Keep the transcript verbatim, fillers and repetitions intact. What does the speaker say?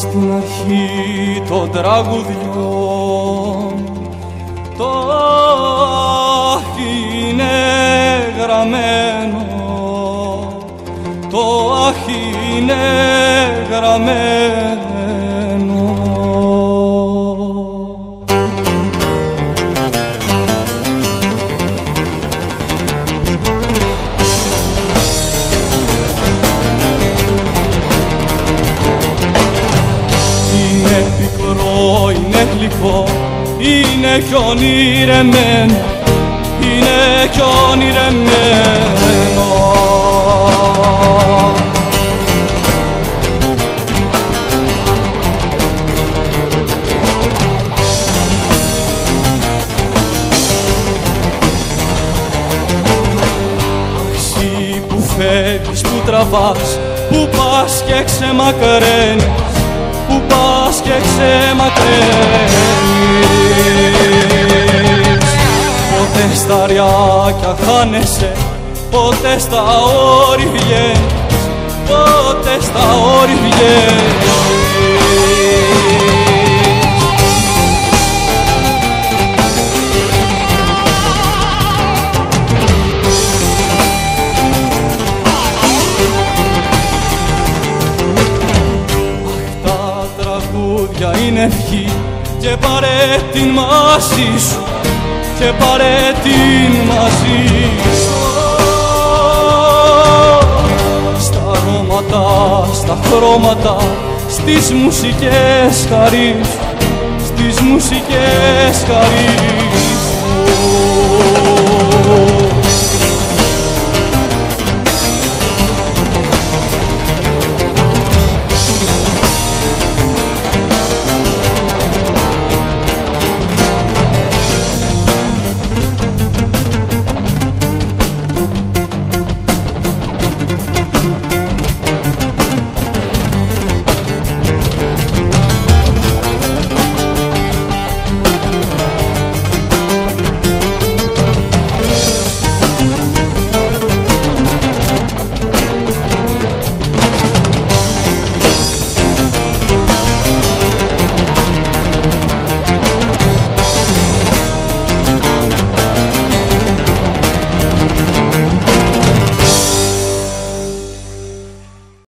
στην αρχή των τραγουδιών το αχ είναι γραμμένο, το αχ είναι γραμμένο. Είναι πικρό, είναι γλυκό, είναι κι ονειρεμένο, είναι κι ονειρεμένο. Εσύ που φεύγεις, που τραβάς, που πας και ξεμακραίνεις, που πας και ξεμακραίνεις. Ποτέ στα ριάκια χάνεσαι, ποτέ στα όρη βγαίνεις, ποτέ στα όρη βγαίνεις. Είναι ευχή και πάρε την μαζί σου, και πάρε την μαζί σου. Στα αρώματα, στα χρώματα, στις μουσικές χαρίσου, στις μουσικές χαρίσου.